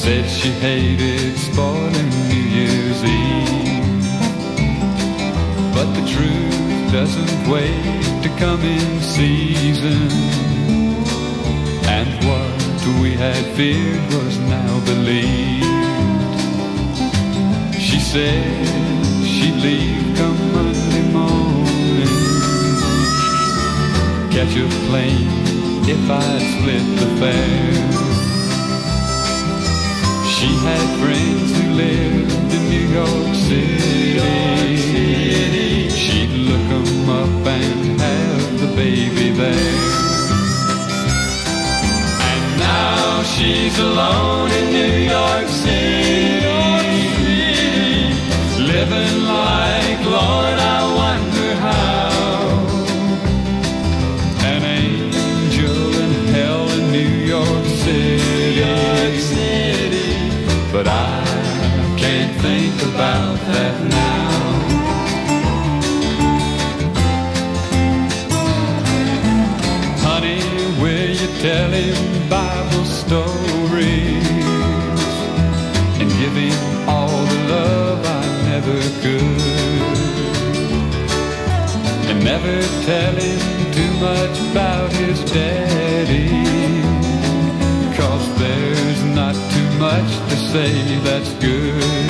Said she hated spoiling New Year's Eve, but the truth doesn't wait to come in season, and what we had feared was now believed. She said she'd leave come Monday morning, catch a plane if I'd split the fare. She had friends who lived in New York City. She'd look 'em up and have the baby there. And now she's alone in New York City, living like, Lord, I wonder how. An angel in hell in New York City. But I can't think about that now. Honey, will you tell him Bible stories and give him all the love I never could, and never tell him too much about his daddy, 'cause there's not too much to say that's good.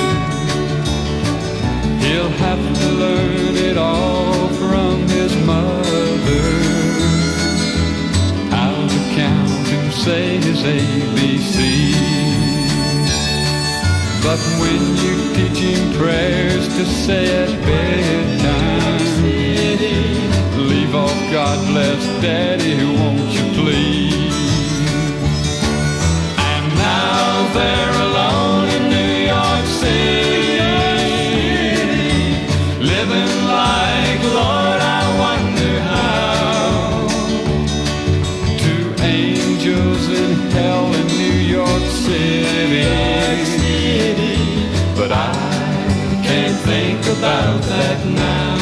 He'll have to learn it all from his mother, how to count and say his ABCs. But when you teach him prayers to say at bedtime, leave off God bless Daddy, won't you please? They're alone in New York City, living like, Lord, I wonder how. Two angels in hell in New York City, but I can't think about that now.